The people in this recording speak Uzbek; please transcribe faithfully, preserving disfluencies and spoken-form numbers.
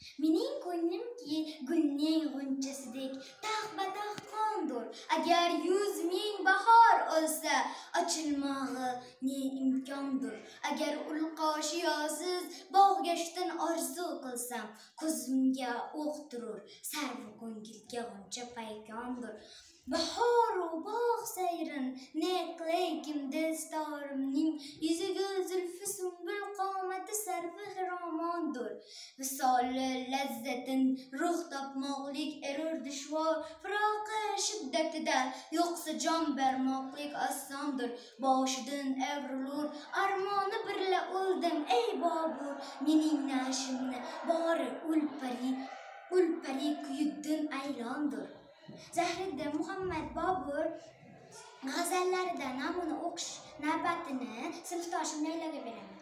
Mening ko'nglimki gulning g'unchasidek taq-bataq qondur. Agar yuz ming bahor olsa, ochilmog'i ne imkondur. Agar ulqoshi yozsiz bog'gashtin orzu qilsam, ko'zimga o'q turur, sarvi ko'ngilga g'uncha paykondur. Bahoru bog' sayrin ne qilay kim dilstorimning yuziga zulfi sumbul qomati sarvi xiromondur. Visoli lazzatin ruh topmoqlik erur dushvor, firoqi shiddatida yo'qsa jon bermoqlik osondir. Boshidan evrilur armoni birla o'ldim ey Bobur, mening nashimni bori ulpari ulpari kuyuddin aylondir. Zahiriddin Muhammad Bobur g'azallarida namuna o'qish navbatini sinfdoshim Layloga beraman.